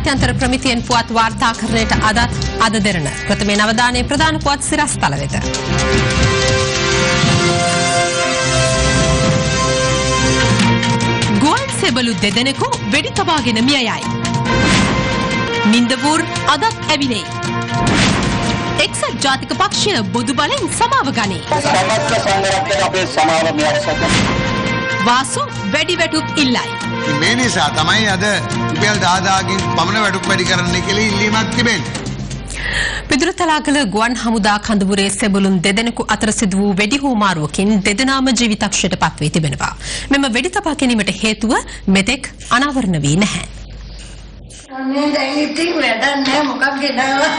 ජාත්‍යන්තර ප්‍රමිතියෙන් පුවත් වාර්තාකරණයට අද දෙරණ ප්‍රථමයෙන් අවධානයේ ප්‍රධාන පුවත් සිරස්තල වෙත. ගුවන් සෙබළු දෙදෙනෙකු වෙඩි තබාගෙන මිය යයි. නින්දවූර් අදත් ඇවිලේ. එක්සත් ජාතික පක්ෂය බොදු බලෙන් සමාව ගනී. සමස්ත සංගරත්වයට අපේ සමාව මෙයක් වාසු වැඩි වැටුප් ඉල්ලයි. මේ නිසා තමයි අද රුපියල් 10000කින් පමණ වැටුප් වැඩි කරන්න කියලා ඉල්ලීමක් තිබෙන්නේ. පිදුරුතලාගල ගුවන් හමුදා කඳවුරේ සෙබළුන් දෙදෙනෙකු අතර සිදු වූ වෙඩි හුවමාරුවකින් දෙදෙනාම ජීවිතක්ෂයට පත්වී තිබෙනවා. මෙම වෙඩි තබා ගැනීමට හේතුව මෙතෙක් අනාවරණ වී නැහැ. අනේ දැන් ඉතින් වැඩක් නැහැ මොකක් ගෙනාවා.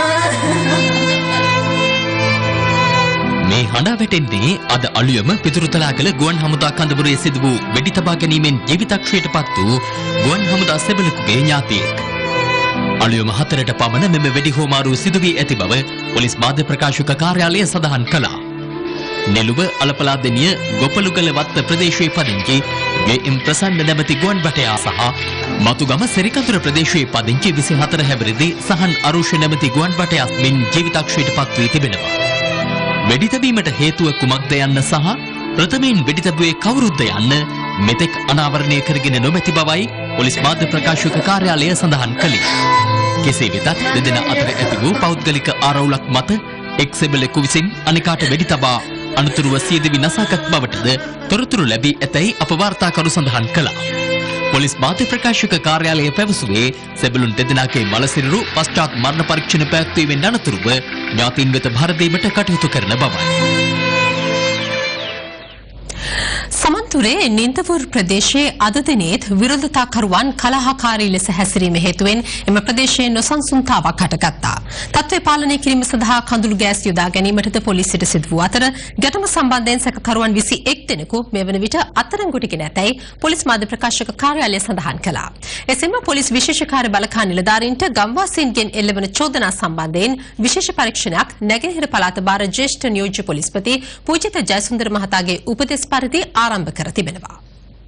මේ හඬා වැටෙන්නේ අද අලුයම පිදුරුතලාගල ගුවන් හමුදා කඳවුරේ සිදු වූ වෙඩි තබා ගැනීමෙන් ජීවිතක්ෂයට පත් වූ ගුවන් හමුදා සෙබළෙකුගේ ඥාතියෙක්. අලුයම 4ට පමණ මෙම වෙඩි හුවමාරුව සිදු වී ඇති බව පොලිස් මාධ්‍ය ප්‍රකාශක කාර්යාලය සඳහන් කළා. නෙළුව අලපලාදෙනිය ගොපලුගල වත්ත ප්‍රදේශයේ පදිංචි මේ ප්‍රසන්න නැමැති ගුවන් බටයා සහ මතුගම සෙරිකඳුර ප්‍රදේශයේ පදිංචි 24 හැවිරිදි සහන් අරුෂ නැමැති ගුවන් බටයා මින් ජීවිතක්ෂයට පත් වී තිබෙනවා. වෙඩි තැබීමට හේතුව කුමක්ද යන්න සහ ප්‍රථමයෙන් වෙඩි තැබුවේ කවුරුද්ද යන්න මෙතෙක් අනාවරණය කරගෙන නොමැති බවයි පොලිස් මාධ්‍ය ප්‍රකාශක කාර්යාලය සඳහන් කළේ. කෙසේ වෙතත් දෙදෙනා අතර ඇති වූ පෞද්ගලික ආරවුලක් මත එක් සෙබළෙකු විසින් අනිකාට වෙඩි තබා අනතුරුව සියදිවි නසාගත් බවටද තොරතුරු ලැබී ඇතැයි අප වාර්තාකරු සඳහන් කළා. පොලිස් මාධ්‍ය ප්‍රකාශක කාර්යාලය පැවසුවේ සෙබළුන් දෙදෙනාගේ මලසිරුරු පශ්චාත් මරණ පරීක්ෂණ පැවැත්වීමෙන් අනතුරුව ඥාතීන් වෙත භාර දීමට කටයුතු කරන බවයි. සමන්තුරේ නින්දවුර් ප්‍රදේශයේ අද දිනේත් විරෝධතාකරුවන් කලහකාරී ලෙස හැසිරීම හේතුවෙන් එම ප්‍රදේශයේ නොසන්සුන්තාවක් හටගත්තා. තත්ත්වය පාලනය කිරීම සඳහා කඳුළු ගෑස් යොදා ගැනීමටද පොලිසියට සිදු වූ අතර ගැටුම සම්බන්ධයෙන් සැකකරුවන් 21 දෙනෙකු මේ වන විට අත්අඩංගුවටගෙන ඇතැයි පොලිස් මාධ්‍ය ප්‍රකාශක කාර්යාලය සඳහන් කළා. එසේම පොලිස් විශේෂ කාර්ය බළකා නිලධාරීන්ට ගම්වාසීන්ගෙන් එල්ලවන චෝදනා සම්බන්ධයෙන් විශේෂ පරීක්ෂණයක් නැගෙනහිර පළාත භාර ජ්‍යෙෂ්ඨ නියෝජ්‍ය පොලිස්පති පූජිත ජයසුන්දර මහතාගේ උපදෙස් පරිදි ආරම්භ කර තිබෙනවා.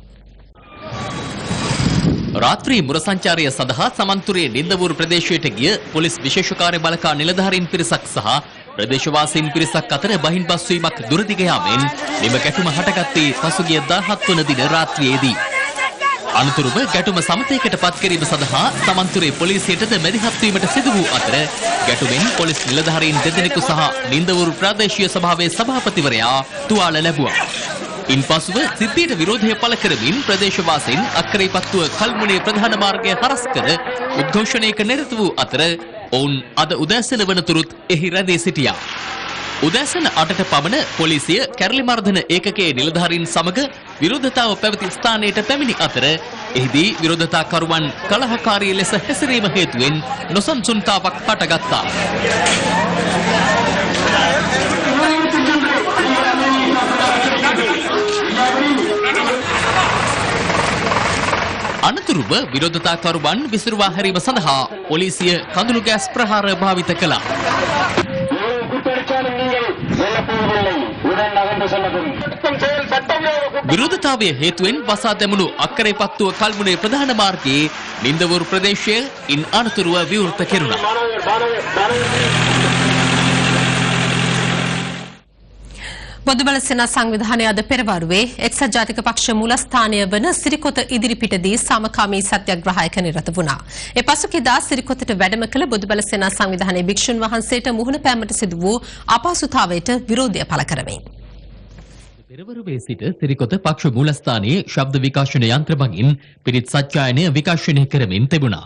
රාත්‍රී මුර සංචාරය සඳහා සමන්තුරේ නින්දවුරු ප්‍රදේශයට ගිය පොලිස් විශේෂ කාර්ය බළකා නිලධාරීන් පිරිසක් සහ ප්‍රදේශවාසීන් පිරිසක් අතර බහින්බස් වීමක් දුරදිග යාමෙන් මෙම ගැටුම හටගත්තේ පසුගිය 17 වන දින රාත්‍රියේදී. අනතුරුව ගැටුම සමතයකට පත් කිරීම සඳහා සමන්තුරේ පොලිසියටද මැදිහත් වීමට සිදු වූ අතර ගැටුමෙන් පොලිස් නිලධාරීන් දෙදෙනෙකු සහ නින්දවුරු ප්‍රාදේශීය සභාවේ සභාපතිවරයා තුවාල ලැබුවා. ඉන්පසුව සිද්ධියට විරෝධය පළ කරමින් ප්‍රදේශවාසීන් අක්කරේපත්තුව කල්මුණේ ප්‍රධාන මාර්ගය හරස් කර උද්ඝෝෂණයක නිරත වූ අතර ඔවුන් අද උදෑසන වනතුරුත් එහි රැඳී සිටියා. උදෑසන 8ට පමණ පොලිසිය කැරළි මර්ධන ඒකකයේ නිලධාරීන් සමග විරෝධතාව පැවති ස්ථානයට පැමිණි අතර එහිදී විරෝධතාකරුවන් කලහකාරී ලෙස හැසිරීම හේතුවෙන් නොසන්සුන්තාවක් හටගත්තා. අනතුරුව විරෝධතාකරුවන් විසිරුවා හැරීම සඳහා පොලිසිය කඳුළු ගෑස් ප්‍රහාර භාවිත කළා. විරෝධතාවය හේතුවෙන් වසා දැමුණු අක්කරේපත්තුව කල්මුණේ ප්‍රධාන මාර්ගයේ නින්දවුරු ප්‍රදේශය ඉන් අනතුරුව විවෘත කෙරුණා. බොදුබල සේනා සංවිධානය අද පෙරවරුවේ එක්සත් ජාතික පක්ෂ මූලස්ථානය වන සිරිකොත ඉදිරිපිටදී සාමකාමී සත්‍යග්‍රහයක නිරත වුණා. ඒ පසුගියදා සිරිකොතට වැඩම කළ බොදුබල සේනා සංවිධානයේ භික්ෂුන් වහන්සේට මුහුණ පෑමට සිදු වූ අපහසුතාවයට විරෝධය පළ කරමින් පෙරවරුවේ සිට සිරිකොත පක්ෂ මූලස්ථානයේ ශබ්ද විකාශන යන්ත්‍ර මගින් පිරිත් සත්‍යයනය විකාශනය කරමින් තිබුණා.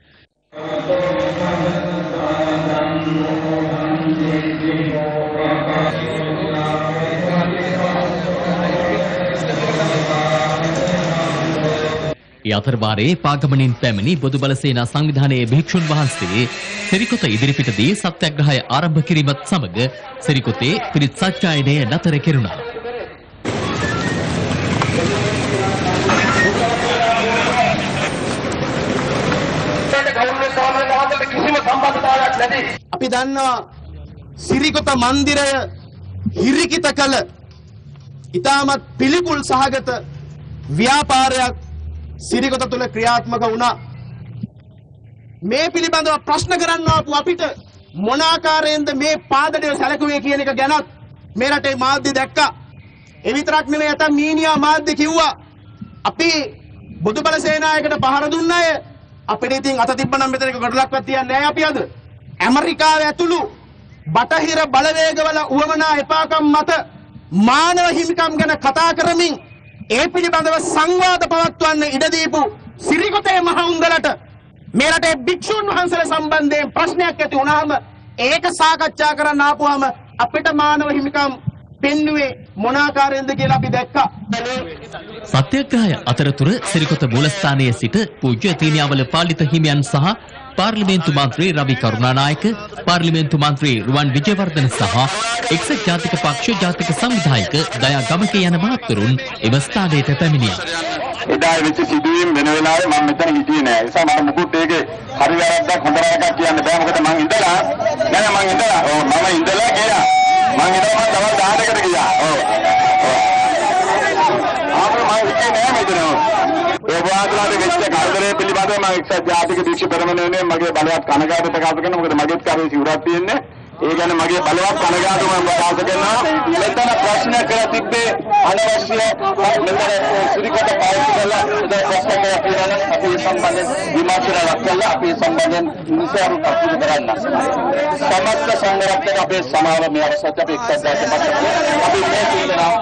ඒ අතරවාරයේ පාගමනින් පැමිණි බොදුබල සේනා සංවිධානයේ භික්ෂුන් වහන්සේ සිරිකොත ඉදිරිපිටදී සත්‍යග්‍රහය ආරම්භ කිරීමත් සමග සිරිකොතේ පිරිත් සත්‍යයනය නතර කෙරුණා. අපි දන්නවා සිරිකොත මන්දිරය හිරිකිත කළ ඉතාමත් පිළිකුල් සහගත ව්‍යාපාරයක් සිරිකොත තුළ ක්‍රියාත්මක වුණා. මේ පිළිබඳව ප්‍රශ්න කරන්න ආපු අපිට මොන ආකාරයෙන්ද මේ පාදඩය සැලකුවේ කියන එක ගැනත් මේ රටේ මාධ්‍ය දැක්කා. ඒ විතරක් නෙවෙයි අතන් මීනියා මාධ්‍ය කිව්වා අපි බුදුබල සේනායකට පහර දුන්න අය අපිට ඉතින් අත තිබ්බනම් මෙතනක ගොඩලක්වත් තියන්නේ නැහැ අපි අද. ඇමරිකාව ඇතුළු බටහිර බලවේගවල උවමනා එපාකම් මත මානව හිමිකම් ගැන කතා කරමින් ඒ පිළිබඳව සංවාද පවත්වන්න ඉඩ දීපු සිරිකොතේ මහඋන්දලට මේ රටේ භික්ෂුන් වහන්සේලා සම්බන්ධයෙන් ප්‍රශ්නයක් ඇති වුණාම ඒක සාකච්ඡා කරන්න ආපුවාම අපිට මානව හිමිකම් පෙන්නුවේ මොන ආකාරයෙන්ද කියලා අපි දැක්කා. සත්‍යග්‍රහය අතරතුර සිරිකොත මූලස්ථානයේ සිට පූජ්‍ය තීනියාවල පාලිත හිමියන් සහ පාර්ලිමේන්තු මන්ත්‍රී රවි කරුණානායක, පාර්ලිමේන්තු මන්ත්‍රී රුවන් විජේවර්ධන සහ එක්සත් ජාතික පක්ෂ ජාතික සංවිධායක දයා ගමකේ යන මහත්වරුන් එම ස්ථානයට පැමිණියා. එදා වෙච්ච සිදුවීම් වෙන වෙලාවේ මම මෙතන හිටියේ නෑ. ඒ නිසා මට මුකුත් ඒකේ හරි වැරද්දක් හොඳ නරකක් කියන්න බෑ. මොකද මං ඉඳලා ගියා. මං දවල් 10කට ගියා. මම හිටියේ නෑ මෙතන. ඒ වාදලාට වෙච්ච කරදරේ පිළිබඳව මම එක්සත් ජාතික දීක්ෂ පෙරමුණේ මගේ බලවත් කනගාටු ප්‍රකාශ කරනවා. මොකද මගේත් කාර්යයේ සිවුරක් තියෙන්නේ. ඒ ගැන මගේ බලවත් කනගාටුව මම ප්‍රකාශ කරනවා. මෙතන ප්‍රශ්න කර තිබ්බේ අනවශ්‍ය මෙතන සිරිකොට පාවිච්චි කරලා ප්‍රශ්න කරලා තියෙනවා. අපි සම්බන්ධයෙන් විමර්ශනයක් කළා. අපි සම්බන්ධයෙන් නිසාරු කටයුතු කරන්න. සමස්ත සංගරක්ෂක අපේ සමාව මේ අවස්ථාවට අපි එක්සත් ජාතික අපි මේ කියනවා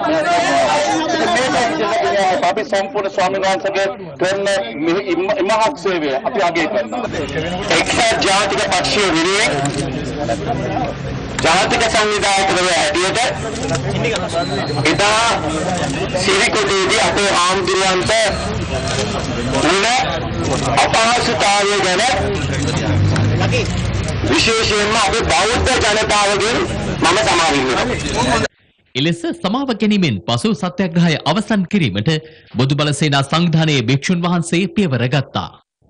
අපි සම්පූර්ණ ස්වාමීන් වහන්සේගේ කරන මහත් සේවය අපි අගය කරනවා. එක්සත් ජාතික පක්ෂයේ විරේ ජාතික සංවිධායකවරු හැටියට එදා සිරිකොතේදී අපේ ආම්දිරයන්ට උන අපහසුතාවය ගැන විශේෂයෙන්ම අපේ බෞද්ධ ජනතාවගෙන් මම සමාව ඉල්ලනවා. එලෙස සමාව ගැනීමෙන් පසු සත්‍යග්‍රහය අවසන් කිරීමට බොදුබල සේනා සංවිධානයේ භික්ෂුන් වහන්සේ පියවර ගත්තා.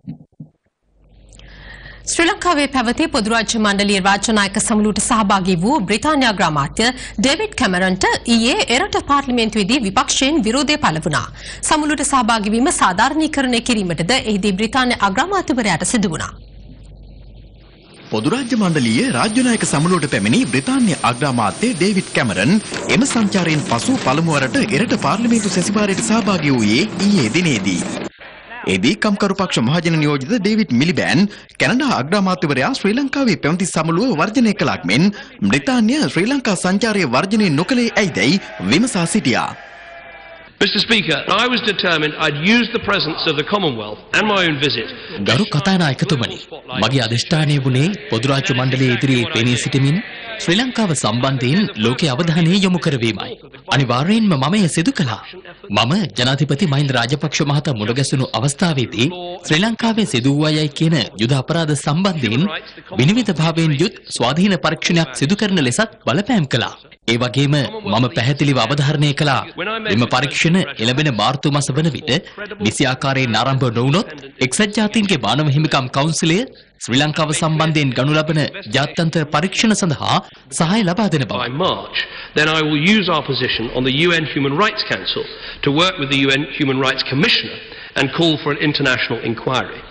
ශ්‍රී ලංකාවේ පැවති පොදු රාජ්‍ය මණ්ඩලයේ රාජ්‍යනායක සමුළුවට සහභාගී වූ බ්‍රිතාන්‍ය අග්‍රාමාත්‍ය ඩේවිඩ් කැමරන්ට ඊයේ එරට පාර්ලිමේන්තුවේදී විපක්ෂයෙන් විරෝධය පළ වුණා. සමුළුවට සහභාගී වීම සාධාරණීකරණය කිරීමටද එහිදී බ්‍රිතාන්‍ය අග්‍රාමාත්‍යවරයාට සිදු වුණා. පොදු රාජ්‍ය මණ්ඩලීය රාජ්‍යනායක සමුළුවට පැමිණි බ්‍රිතාන්‍ය අග්‍රාමාත්‍ය ඩේවිඩ් කැමරන් එම සංචාරයෙන් පසු පළමු වරට එරට පාර්ලිමේන්තු සැසිවාරයට සහභාගී වූයේ ඊයේ දිනේදී. එදී කම්කරු පක්ෂ මහජන නියෝජිත ඩේවිඩ් මිලිබෑන් කැනඩා අග්‍රාමාත්‍යවරයා ශ්‍රී ලංකාවේ පැවති සමුළුව වර්ජනය කළාක් මෙන් බ්‍රිතාන්‍ය ශ්‍රී ලංකා සංචාරය වර්ජනය නොකළේ ඇයිදැයි විමසා සිටියා. Mr. Speaker, I was determined I'd use the presence of the Commonwealth and my own visit. ගරු කතානායකතුමනි, මගේ අධිෂ්ඨානය වුණේ පොදු රාජ්‍ය මණ්ඩලයේ ඉදිරියේ පෙනී සිටමින් ශ්‍රී ලංකාව සම්බන්ධයෙන් ලෝකයේ අවධානය යොමු කරවීමයි. අනිවාර්යයෙන්ම මම එය සිදු කළා. මම ජනාධිපති මහින්ද රාජපක්ෂ මහතා මුණගැසුණු අවස්ථාවේදී ශ්‍රී ලංකාවේ සිදු වූ අයයි කියන යුද අපරාධ සම්බන්ධයෙන් විනිවිදභාවයෙන් යුත් ස්වාධීන පරීක්ෂණයක් සිදු කරන ලෙසත් බලපෑම් කළා. ඒ වගේම මම පැහැදිලිව අවධාරණය කළා එම පරීක්ෂණ එළඹෙන මාර්තු මාස වන විට නිසි ආකාරයෙන් ආරම්භ නොවුනොත් එක්සත් ජාතීන්ගේ මානව හිමිකම් කවුන්සිලය ශ්‍රී ලංකාව සම්බන්ධයෙන් ගනු ලබන ජාත්‍යන්තර පරීක්ෂණ සඳහා සහාය ලබා දෙන බව. By March, then I will use our position on the UN Human Rights Council to work with the UN Human Rights Commissioner and call for an international inquiry.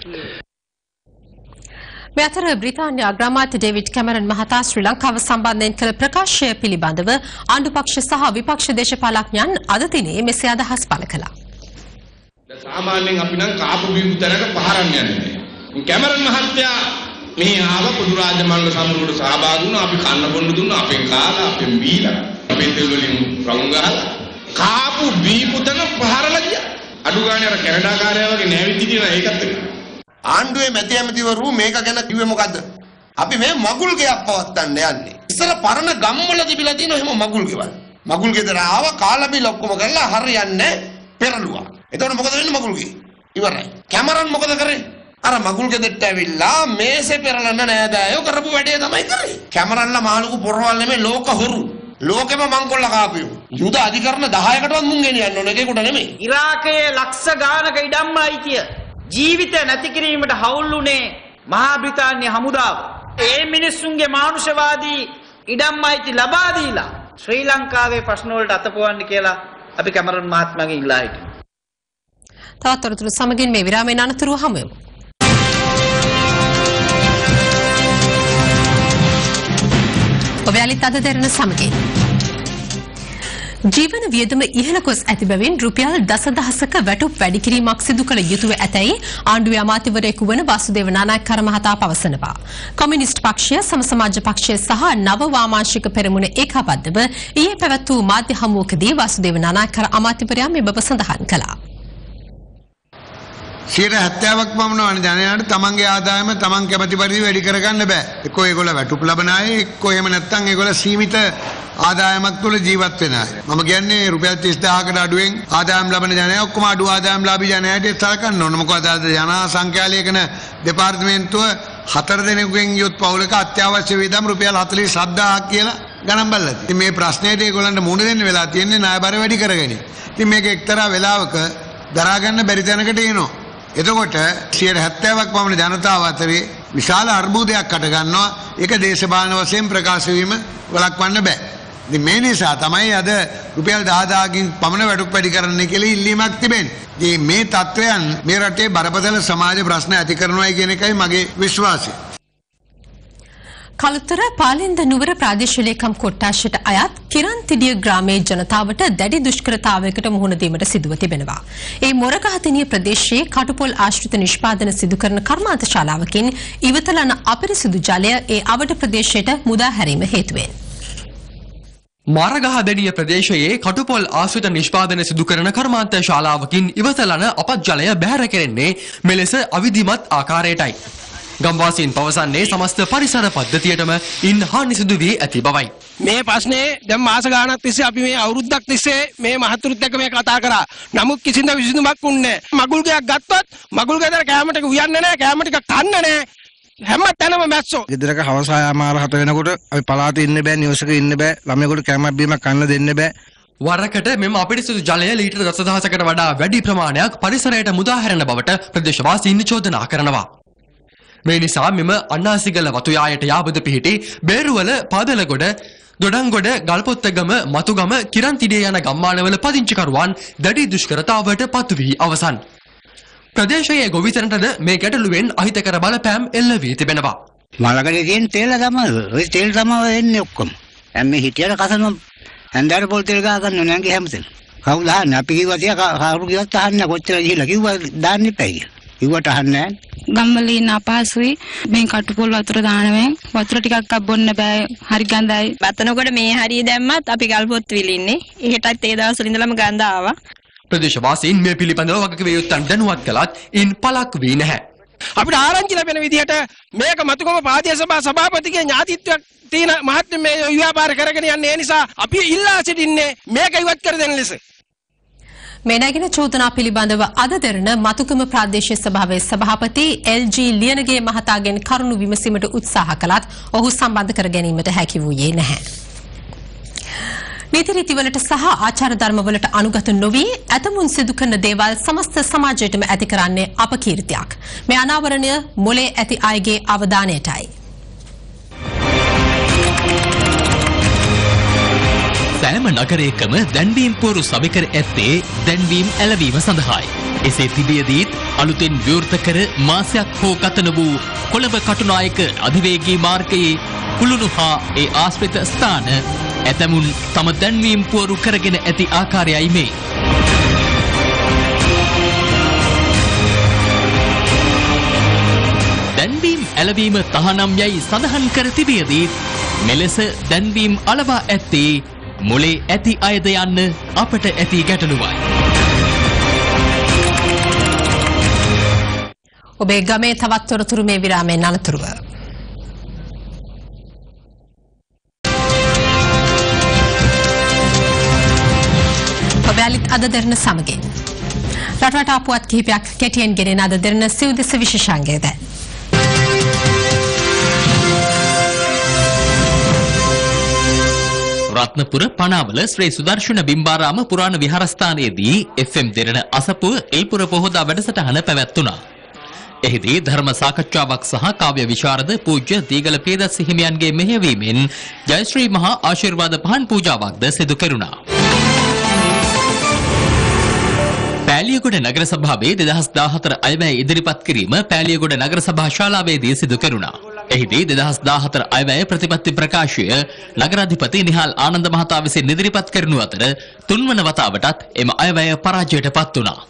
මේ අතර බ්‍රිතාන්‍ය අග්‍රාමාත්‍ය ඩේවිඩ් කැමරන් මහතා ශ්‍රී ලංකාව සම්බන්ධයෙන් කළ ප්‍රකාශය පිළිබඳව ආණ්ඩු පක්ෂ සහ විපක්ෂ දේශපාලඥයන් අද දිනේ මෙසේ අදහස් පළ කළා. සාමාන්‍යයෙන් අපි නම් කාපු බිඳු තැනක පහරන්න යන්නේ. කැමරන් මහත්තයා මේ ආව පොදු රාජ්‍ය මණ්ඩල සමුළුවට සහභාගී වුණා. අපි කන්න බොන්න දුන්නා. අපෙන් කාලා අපෙන් බීලා අපේ තෙල් වලින් රවුම් ගහලා කාපු බීපු තැන පහරලා ගියා. අඩු ගානේ අර කැනඩා කාර්යාලය වගේ නෑවිදි දිනා ඒකත් එක. ආණ්ඩුවේ මැති ඇමතිවරු මේක ගැන කිව්වේ මොකද්ද? අපි මේ මගුල් ගෙයක් පවත්තන්න යන්නේ. ඉස්සර පරණ ගම්වල තිබිලා තියෙන එහෙම මගුල් ගෙවල්. මගුල් ගෙදර ආව කාලා බිල ඔක්කොම කරලා හරියන්නේ පෙරළුවා. එතකොට මොකද වෙන්නේ මගුල් ගේ? ඉවරයි. කැමරන් මොකද කරේ? අර මගුල් ගෙදරට ඇවිල්ලා මේසේ පෙරලන්න නෑදෑයෝ කරපු වැඩේ තමයි කරේ. කැමරන්ලා මාළුකු පොරවල් නෙමෙයි ලෝක හොරු. ලෝකෙම මංකොල්ල කාපියෝ. යුද අධිකරණ 10කටවත් මුන් ගෙනියන්න ඕන එකේකට නෙමෙයි. ඉරාකයේ ලක්ෂ ගානක ඉඩම් අයිතිය ජීවිත නැති කිරීමට හවුල්ුනේ මහා බ්‍රිතාන්‍ය හමුදාව. ඒ මිනිස්සුන්ගේ මානුෂවාදී ඉඩම් අයිති ලබා දීලා ශ්‍රී ලංකාවේ ප්‍රශ්න වලට අතපොවන්න කියලා අපි කැමරන් මහත්මයාගෙන් ඉල්ලා හිටියා. තවත් තොරතුරු සමගින් මේ විරාමයෙන් අනතුරුව හමු වෙමු. ඔබ යාලිත් අද දෙරණ සමගින් ජීවන වියදම ඉහළ ගොස් ඇති බැවින් රුපියල් දසදහසක වැටුප් වැඩි කිරීමක් සිදු කළ යුතුව ඇතැයි ආණ්ඩුවේ අමාත්‍යවරයෙකු වන වාසුදේව නානායක්කර මහතා පවසනවා. කොමියුනිස්ට් පක්ෂය, සම සමාජ පක්ෂය සහ නව වාමාංශික පෙරමුණ ඒකාබද්ධව ඊයේ පැවැත් වූ මාධ්‍ය හමුවකදී වාසුදේව නානායක්කර අමාත්‍යවරයා මේ බව සඳහන් කළා. 70ක් පමණ වන ජනයාට තමන්ගේ ආදායම තමන් කැමති පරිදි වැඩි කරගන්න බෑ. එක්කෝ ඒගොල්ලෝ වැටුප් ලබන අය, එක්කෝ එහෙම නැත්නම් ඒගොල්ලෝ සීමිත ආදායමක් තුළ ජීවත් වෙන අය. මම කියන්නේ රුපියල් 30000කට අඩුවෙන් ආදායම් ලබන ජනයා ඔක්කොම අඩු ආදායම්ලාභී ජනයාට සලකන්න ඕන. මොකද අද ජන සංඛ්‍යාලේඛන දෙපාර්තමේන්තුව 4 දෙනෙකුගෙන් යොත් පවුලක අත්‍යවශ්‍ය වියදම් රුපියල් 47000ක් කියලා ගණන් බලලා තියෙනවා. ඉතින් මේ ප්‍රශ්නේට ඒගොල්ලන්ට මුහුණ දෙන්න වෙලා තියෙන්නේ ණයබර වැඩි කරගෙන. ඉතින් මේක එක්තරා වෙලාවක දරා ගන්න බැරි තැනකට එනවා. එතකොට 70ක් පමණ ජනතාව අතරේ විශාල අර්බුදයක් අට ගන්නවා. ඒක දේශපාලන වශයෙන් ප්‍රකාශ වීම වළක්වන්න බෑ. ඉතින් මේ නිසා තමයි අද රුපියල් 10000කින් පමණ වැටුප් වැඩි කරන්න කියලා ඉල්ලීමක් තිබෙන්නේ. ඉතින් මේ තත්වයන් මේ රටේ බරපතල සමාජ ප්‍රශ්න ඇති කරනවායි කියන එකයි මගේ විශ්වාසය. කළුතර පාලෙන්ද නුවර ප්‍රාදේශීය ලේකම් කොට්ටාශයට අයත් කිරන්තිඩිය ග්‍රාමයේ ජනතාවට දැඩි දුෂ්කරතාවයකට මුහුණ දීමට සිදුව තිබෙනවා. ඒ මොරගහතිනිය ප්‍රදේශයේ කටුපොල් ආශ්‍රිත නිෂ්පාදන සිදු කරන කර්මාන්ත ශාලාවකින් ඉවතලන අපිරිසිදු ජලය ඒ අවට ප්‍රදේශයට මුදා හැරීම හේතුවෙන්. මාරගහදෙණිය ප්‍රදේශයේ කටුපොල් ආශ්‍රිත නිෂ්පාදන සිදු කරන කර්මාන්ත ශාලාවකින් ඉවතලන අපත් ජලය බැහැර කෙරෙන්නේ මෙලෙස අවිධිමත් ආකාරයටයි. ගම්වාසීන් පවසන්නේ සමස්ත පරිසර පද්ධතියටම ඉන් හානි සිදු වී ඇති බවයි. මේ ප්‍රශ්නේ දැන් මාස ගාණක් තිස්සේ අපි මේ අවුරුද්දක් තිස්සේ මේ මහතුරුත් එක්ක මේ කතා කරා. නමුත් කිසිම විසඳුමක් උන්නේ නැහැ. මගුල් ගයක් ගත්තොත් මගුල් ගෙදර කැම ටික උයන්නේ නැහැ, කැම ටික කන්නේ නැහැ. හැම තැනම මැස්සෝ. ගෙදරක හවස 6:00 වෙනකොට අපි පළාතේ ඉන්න බෑ, නිවසක ඉන්න බෑ, ළමයෙකුට කැමක් බීමක් කන්න දෙන්න බෑ. වරකට මෙම අපිරිසිදු ජලය ලීටර දසදහසකට වඩා වැඩි ප්‍රමාණයක් පරිසරයට මුදා හැරෙන බවට ප්‍රදේශවාසීන් චෝදනා කරනවා. මේ නිසා මෙම අන්නාසිගල වතුයායට යාබද පිහිටි බේරුවල පාදලගොඩ දොඩංගොඩ ගල්පොත්තගම මතුගම කිරන්තිඩිය යන ගම්මානවල පදිංචිකරුවන් දැඩි දුෂ්කරතාවට පත් වී අවසන්. ප්‍රදේශයේ ගොවිතැනටද මේ ගැටලුවෙන් අහිතකර බලපෑම් එල්ල වී තිබෙනවා. මලකඩේ තියෙන තෙල් තමයි ඔය තෙල් තමයි එන්නේ ඔක්කොම. දැන් මේ හිටියට කසන හන්දර පොල් තෙල් ගා ගන්න නැංගේ හැමතැන. කවුද අහන්නේ? අපි කිව්වා තියා කවුරු කිව්වත් අහන්නේ කොච්චර ගිහිල්ලා කිව්වා දාන්න එපා කියලා. කිව්වට අහන්නේ නැහැ. ගම්වල ඉන්න අපහසුයි මේ කටුපොල් වතුර දානවෙන් වතුර ටිකක් බොන්න බෑ හරි ගඳයි වතනකොට මේ හරිය දැම්මත් අපි ගල්පොත් විලින්නේ එහෙටත් ඒ දවස්වල ඉඳලම ගඳ ආවා ප්‍රදේශවාසීන් මේ පිළිබඳව වගකීම් යොත්තන් දැනුවත් කළත් ඉන් පළක් වී නැහැ අපිට ආරංචි ලැබෙන විදිහට මේක මතුකම පාදිය සභා සභාපතිගේ ඥාතිත්වයක් තියෙන මහත්ම මේ ව්‍යාපාර කරගෙන යන්නේ ඒ නිසා අපි ඉල්ලා සිටින්නේ මේක ඉවත් කර දෙන්න ලෙස මේ නැගෙන චෝදනා පිළිබඳව අද දෙරණ මතුකම ප්‍රාදේශීය සභාවේ සභාපති එල්.ජී. ලියනගේ මහතාගෙන් කරුණු විමසීමට උත්සාහ කළත් ඔහු සම්බන්ධ කර ගැනීමට හැකි වූයේ නැහැ. නීති රීතිවලට සහ ආචාර ධර්මවලට අනුගත නොවී ඇතමුන් සිදු කරන දේවල් සමස්ත සමාජයටම ඇති කරන්නේ අපකීර්තියක්. මේ අනාවරණය මොලේ ඇති අයගේ අවධානයටයි. සෑම නගරයකම දැන්වීම් පෝරු සවිකර ඇත්තේ දැන්වීම් ඇලවීම සඳහායි. එසේ තිබියදීත් අලුතෙන් විවෘත කර මාසයක් හෝ ගත නොවූ කොළඹ කටුනායක අධිවේගී මාර්ගයේ කුළුණු හා ඒ ආශ්‍රිත ස්ථාන ඇතමුන් තම දැන්වීම් පෝරු කරගෙන ඇති ආකාරයයි මේ. දැන්වීම් ඇලවීම තහනම් යයි සඳහන් කර තිබියදීත් මෙලෙස දැන්වීම් අලවා ඇත්තේ මොලේ ඇති අයද යන්න අපට ඇති ගැටලුවයි. ඔබේ ගමේ තවත් තොරතුරු මේ විරාමයෙන් අනතුරුව. ඔබ අලිත් අද දෙරණ සමගින්. රටවට ආපුවත් කිහිපයක් කෙටියෙන් ගෙනෙන අද දෙරණ සිව්දෙස විශේෂාංගයද. රත්නපුර පනාවල ශ්‍රී සුදර්ශන බිම්බාරාම පුරාණ විහාරස්ථානයේදී FM දෙරණ අසපුව එල්පුර පොහොදා වැඩසටහන පැවැත්වුණා. එහිදී ධර්ම සාකච්ඡාවක් සහ කාව්‍ය විශාරද පූජ්‍ය දීගල පේදස් හිමියන්ගේ මෙහෙයවීමෙන් ජයශ්‍රී මහා ආශිර්වාද පහන් පූජාවක්ද සිදු කෙරුණා. පෑලියගොඩ නගර සභාවේ 2014 අයවැය ඉදිරිපත් කිරීම පෑලියගොඩ නගර සභා ශාලාවේදී සිදු කෙරුණා. එහිදී 2014 අයවැය ප්‍රතිපත්ති ප්‍රකාශය නගරාධිපති නිහාල් ආනන්ද මහතා විසින් ඉදිරිපත් කරනු අතර තුන්වන වතාවටත් එම අයවැය පරාජයට පත් වුණා.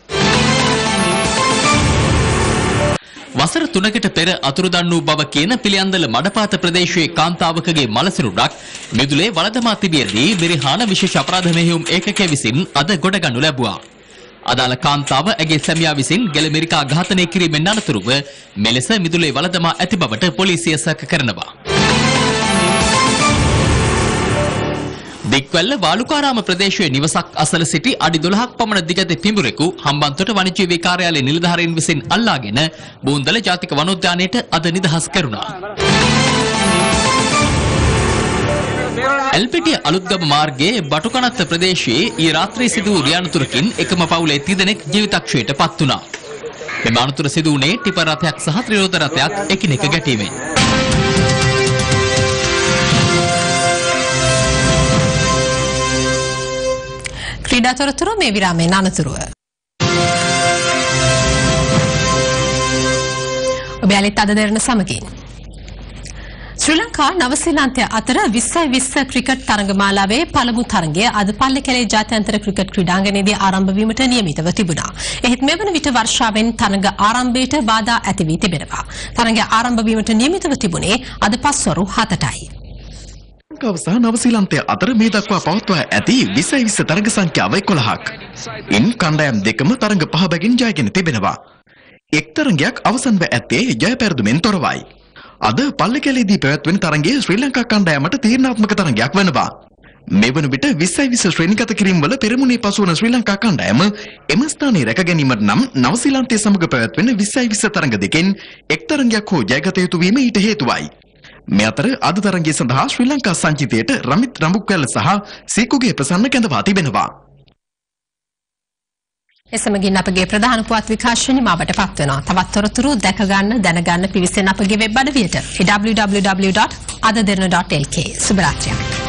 වසර 3කට පෙර අතුරුදන් වූ බව කියන පිළියන්දල මඩපාත ප්‍රදේශයේ කාන්තාවකගේ මලසිරුරක් මිදුලේ වළදමා තිබියදී බෙරිහාන විශේෂ අපරාධ මෙහෙයුම් ඒකකය විසින් අද ගොඩගනු ලැබුවා. අදාළ කාන්තාව ඇගේ සැමියා විසින් ගැලමෙරිකා ඝාතනය කිරීමෙන් අනතුරුව මෙලෙස මිදුලේ වළදමා ඇති බවට පොලිසිය සැක කරනවා. දික්වැල්ල වාලුකාරාම ප්‍රදේශයේ නිවසක් අසල සිටි අඩි 12ක් පමණ දිග පිඹුරෙකු හම්බන්තොට වනජීවී කාර්යාලයේ නිලධාරීන් විසින් අල්ලාගෙන බෝන්දල ජාතික වනෝද්‍යානයට අද නිදහස් කරුණා. එල්පිටිය අලුත්ගම මාර්ගයේ බටුකනත්ත ප්‍රදේශයේ ඊ රාත්‍රියේ සිදු වූ රියනතුරකින් එකම පවුලේ 30 දෙනෙක් ජීවිතක්ෂයට පත් වුණා. මෙම අනතුර සිදු වුණේ ටිපර් රථයක් සහ ත්‍රිරෝද රථයක් එකිනෙක ගැටීමෙන්. ක්‍රීඩා තොරතුරු මේ විරාමයෙන් අනතුරුව. ඔබ යාලිත් අද දෙරණ සමගින්. ශ්‍රී ලංකා නවසීලන්තය අතර 2020 ක්‍රිකට් තරගමාලාවේ පළමු තරගය අද පල්ලේකැලේ ජාත්‍යන්තර ක්‍රිකට් ක්‍රීඩාංගණයේදී ආරම්භ වීමට නියමිතව තිබුණා. එහෙත් මෙවන විට වර්ෂාවෙන් තරග ආරම්භයට බාධා ඇති වී තිබෙනවා. තරගය ආරම්භ වීමට නියමිතව තිබුණේ අද පස්වරු 7ටයි. ලංකාව සහ නවසීලන්තය අතර මේ දක්වා පවත්වා ඇති 2020 තරග සංඛ්‍යාව 11ක්. ඉන් කණ්ඩායම් දෙකම තරග 5 බැගින් ජයගෙන තිබෙනවා. එක් තරගයක් අවසන්ව ඇත්තේ ජය පෙරදුමෙන් තොරවයි. අද පල්ලේකැලේදී පැවැත්වෙන තරගයේ ශ්‍රී ලංකා කණ්ඩායමට තීරණාත්මක තරගයක් වෙනවා. මෙවන විට 2020 ශ්‍රේණිගත කිරීම වල පෙරමුණේ පසුවන ශ්‍රී ලංකා කණ්ඩායම එම ස්ථානයේ රැක ගැනීමට නම් නවසීලන්තය සමග පැවැත්වෙන 2020 තරග දෙකෙන් එක් තරගයක් හෝ ජයගත යුතු වීම ඊට හේතුවයි. මේ අතර අද තරගය සඳහා ශ්‍රී ලංකා සංචිතයට රමිත් රඹුක්වැල්ල සහ සීකුගේ ප්‍රසන්න කැඳවා තිබෙනවා. එසමගින් අපගේ ප්‍රධාන පුවත් විකාශනය මාවට පත් වෙනවා. තවත් තොරතුරු දැක ගන්න දැනගන්න පිවිසෙන අපගේ වෙබ් අඩවියට www.adaderana.lk. සුබ රාත්‍රියක්.